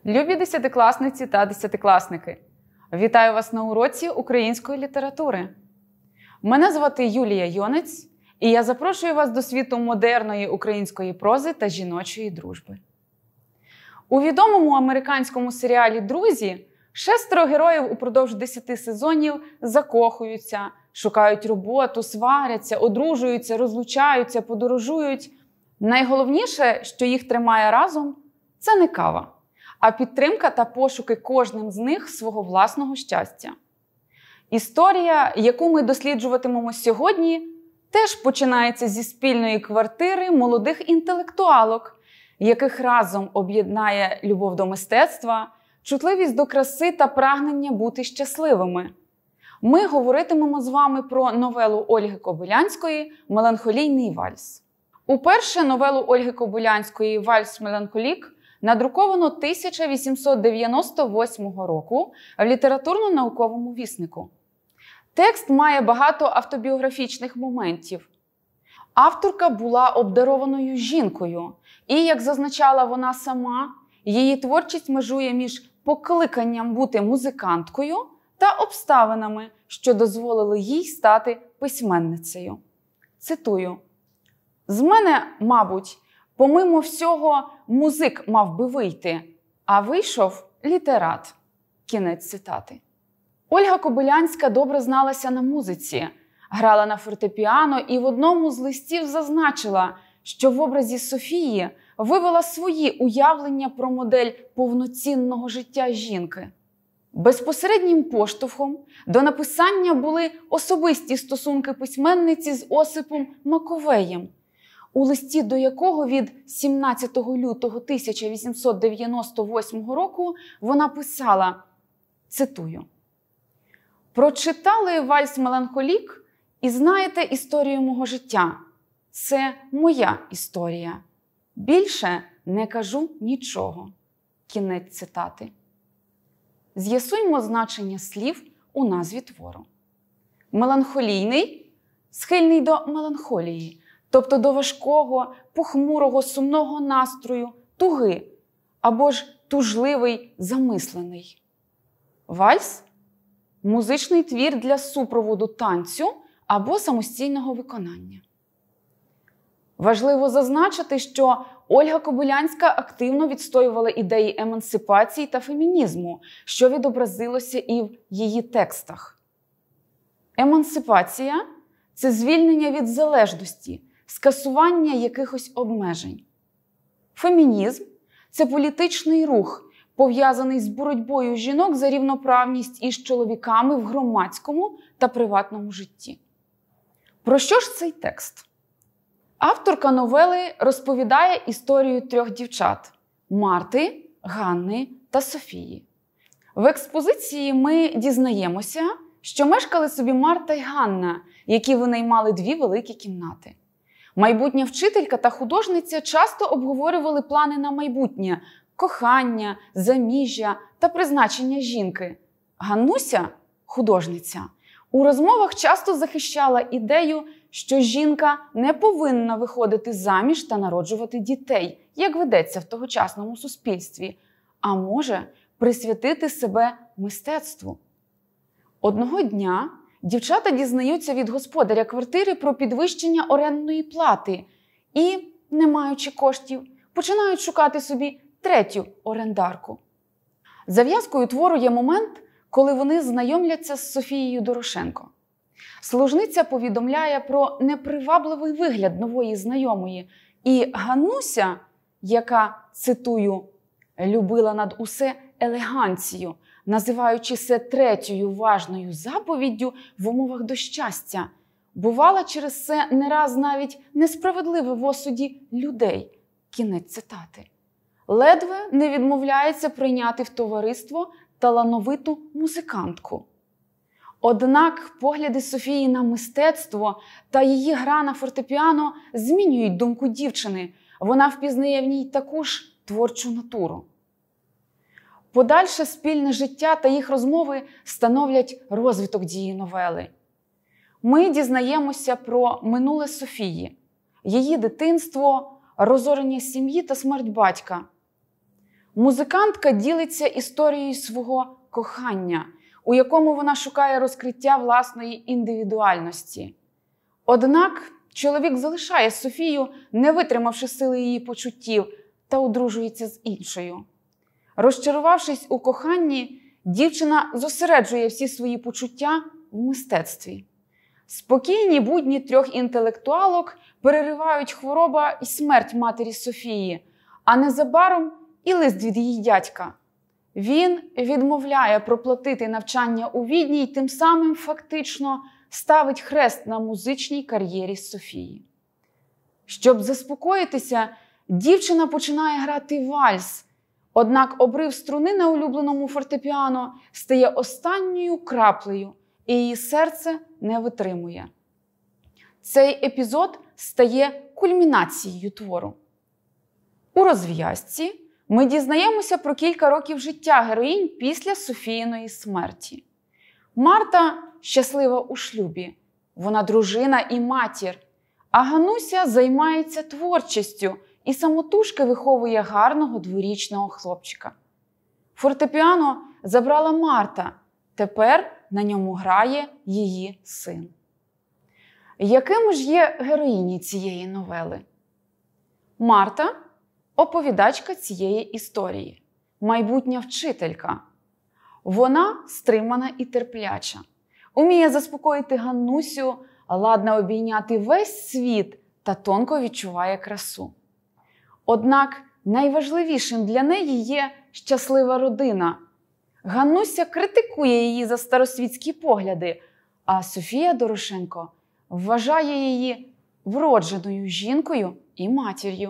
Любі десятикласниці та десятикласники! Вітаю вас на уроці української літератури. Мене звати Юлія Йонець, і я запрошую вас до світу модерної української прози та жіночої дружби. У відомому американському серіалі «Друзі» 6 героїв упродовж 10 сезонів закохуються, шукають роботу, сваряться, одружуються, розлучаються, подорожують. Найголовніше, що їх тримає разом – це не кава, а підтримка та пошуки кожним з них свого власного щастя. Історія, яку ми досліджуватимемо сьогодні, теж починається зі спільної квартири молодих інтелектуалок, яких разом об'єднає любов до мистецтва, чутливість до краси та прагнення бути щасливими. Ми говоритимемо з вами про новелу Ольги Кобилянської «Меланхолійний вальс». Уперше новелу Ольги Кобилянської «Вальс-меланхолік» надруковано 1898 року в літературно-науковому віснику. Текст має багато автобіографічних моментів. Авторка була обдарованою жінкою, і, як зазначала вона сама, її творчість межує між покликанням бути музиканткою та обставинами, що дозволили їй стати письменницею. Цитую: «З мене, мабуть, помимо всього, музик мав би вийти, а вийшов літерат». Кінець цитати. Ольга Кобилянська добре зналася на музиці, грала на фортепіано і в одному з листів зазначила, що в образі Софії вивела свої уявлення про модель повноцінного життя жінки. Безпосереднім поштовхом до написання були особисті стосунки письменниці з Осипом Маковеєм, у листі до якого від 17 лютого 1898 року вона писала, цитую: «Прочитали вальс-меланхолік і знаєте історію мого життя. Це моя історія. Більше не кажу нічого». Кінець цитати. З'ясуймо значення слів у назві твору. Меланхолійний – схильний до меланхолії, тобто до важкого, похмурого, сумного настрою, туги, або ж тужливий, замислений. Вальс – музичний твір для супроводу танцю або самостійного виконання. Важливо зазначити, що Ольга Кобилянська активно відстоювала ідеї емансипації та фемінізму, що відобразилося і в її текстах. Емансипація – це звільнення від залежності, скасування якихось обмежень. Фемінізм – це політичний рух, пов'язаний з боротьбою жінок за рівноправність із чоловіками в громадському та приватному житті. Про що ж цей текст? Авторка новели розповідає історію 3 дівчат – Марти, Ганни та Софії. В експозиції ми дізнаємося, що мешкали собі Марта й Ганна, які винаймали 2 великі кімнати. Майбутня вчителька та художниця часто обговорювали плани на майбутнє – кохання, заміжжя та призначення жінки. Ганнуся, художниця, у розмовах часто захищала ідею, що жінка не повинна виходити заміж та народжувати дітей, як ведеться в тогочасному суспільстві, а може присвятити себе мистецтву. Одного дня дівчата дізнаються від господаря квартири про підвищення орендної плати і, не маючи коштів, починають шукати собі 3-ю орендарку. Зав'язкою твору є момент, коли вони знайомляться з Софією Дорошенко. Служниця повідомляє про непривабливий вигляд нової знайомої, і Ганнуся, яка, цитую, «любила над усе елеганцію, називаючи це 3-ю важною заповіддю в умовах до щастя, бувала через це не раз навіть несправедливе в осуді людей». Кінець цитати. Ледве не відмовляється прийняти в товариство талановиту музикантку. Однак погляди Софії на мистецтво та її гра на фортепіано змінюють думку дівчини. Вона впізнає в ній таку ж творчу натуру. Подальше спільне життя та їх розмови становлять розвиток дії новели. Ми дізнаємося про минуле Софії, її дитинство, розорення сім'ї та смерть батька. Музикантка ділиться історією свого кохання, у якому вона шукає розкриття власної індивідуальності. Однак чоловік залишає Софію, не витримавши сили її почуттів, та одружується з іншою. Розчарувавшись у коханні, дівчина зосереджує всі свої почуття в мистецтві. Спокійні будні трьох інтелектуалок переривають хвороба і смерть матері Софії, а незабаром і лист від її дядька. Він відмовляє проплатити навчання у Відні і тим самим фактично ставить хрест на музичній кар'єрі Софії. Щоб заспокоїтися, дівчина починає грати вальс, однак обрив струни на улюбленому фортепіано стає останньою краплею, і її серце не витримує. Цей епізод стає кульмінацією твору. У розв'язці ми дізнаємося про кілька років життя героїнь після Софіїної смерті. Марта щаслива у шлюбі, вона дружина і матір, а Гануся займається творчістю і самотужки виховує гарного дворічного хлопчика. Фортепіано забрала Марта, тепер на ньому грає її син. Якими ж є героїні цієї новели? Марта – оповідачка цієї історії, майбутня вчителька. Вона стримана і терпляча, уміє заспокоїти Ганусю, ладна обійняти весь світ та тонко відчуває красу. Однак найважливішим для неї є щаслива родина. Гануся критикує її за старосвітські погляди, а Софія Дорошенко вважає її вродженою жінкою і матір'ю.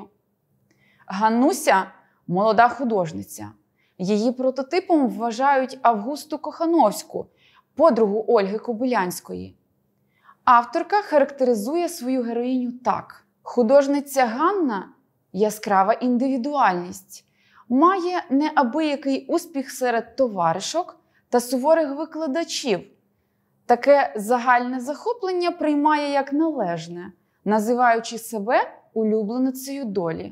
Гануся – молода художниця. Її прототипом вважають Августу Кохановську, подругу Ольги Кобилянської. Авторка характеризує свою героїню так. Художниця Ганна – яскрава індивідуальність, має неабиякий успіх серед товаришок та суворих викладачів. Таке загальне захоплення приймає як належне, називаючи себе улюбленицею долі.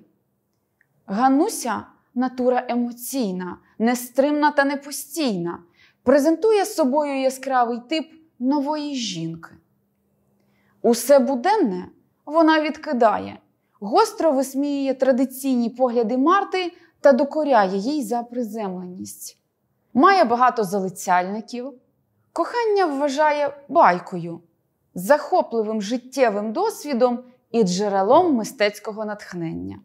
Гануся – натура емоційна, нестримна та непостійна, презентує собою яскравий тип нової жінки. Усе буденне вона відкидає, гостро висміює традиційні погляди Марти та докоряє їй за приземленість. Має багато залицяльників, кохання вважає байкою, захопливим життєвим досвідом і джерелом мистецького натхнення.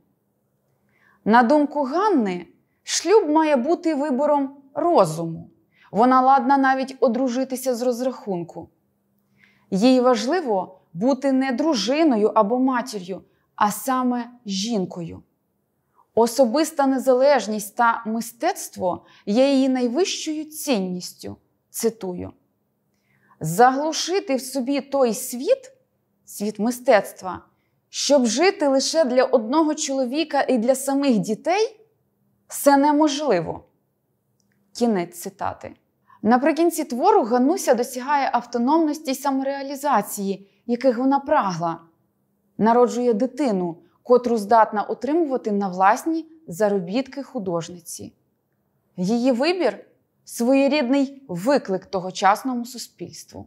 На думку Ганни, шлюб має бути вибором розуму. Вона ладна навіть одружитися з розрахунку. Їй важливо бути не дружиною або матір'ю, а саме жінкою. Особиста незалежність та мистецтво є її найвищою цінністю. Цитую. «Заглушити в собі той світ, світ мистецтва, щоб жити лише для одного чоловіка і для самих дітей – це неможливо». Кінець цитати. Наприкінці твору Гануся досягає автономності й самореалізації, яких вона прагла. Народжує дитину, котру здатна утримувати на власні заробітки художниці. Її вибір – своєрідний виклик тогочасному суспільству.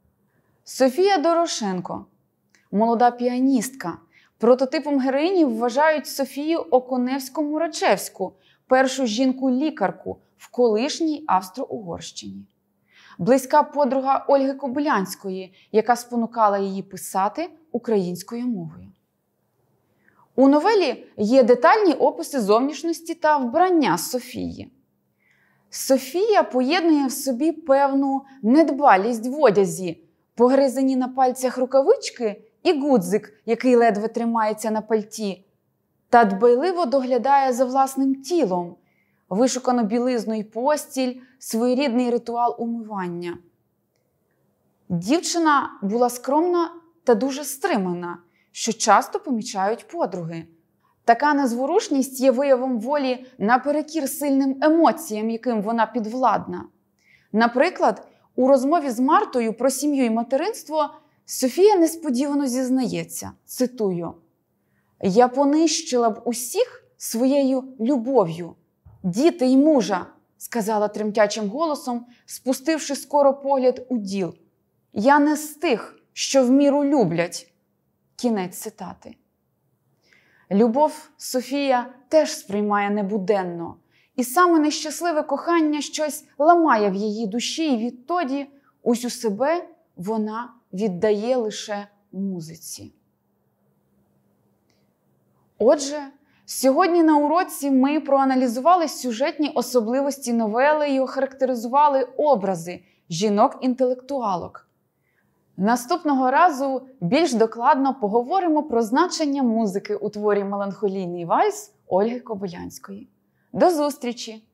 Софія Дорошенко – молода піаністка. Прототипом героїні вважають Софію Оконевську-Мурачевську, першу жінку-лікарку в колишній Австро-Угорщині. Близька подруга Ольги Кобилянської, яка спонукала її писати українською мовою. У новелі є детальні описи зовнішності та вбрання Софії. Софія поєднує в собі певну недбалість в одязі, погризані на пальцях рукавички і гудзик, який ледве тримається на пальті, та дбайливо доглядає за власним тілом, вишукану білизну й постіль, своєрідний ритуал умивання. Дівчина була скромна та дуже стримана, що часто помічають подруги. Така незворушність є виявом волі наперекір сильним емоціям, яким вона підвладна. Наприклад, у розмові з Мартою про сім'ю і материнство Софія несподівано зізнається, цитую, «Я понищила б усіх своєю любов'ю, діти й мужа», – сказала тремтячим голосом, спустивши скоро погляд у діл. «Я не з тих, що в міру люблять». Кінець цитати. Любов Софія теж сприймає небуденно. І саме нещасливе кохання щось ламає в її душі, і відтоді усю себе вона віддає лише музиці. Отже, сьогодні на уроці ми проаналізували сюжетні особливості новели і охарактеризували образи жінок-інтелектуалок. Наступного разу більш докладно поговоримо про значення музики у творі «Меланхолійний вальс» Ольги Кобилянської. До зустрічі!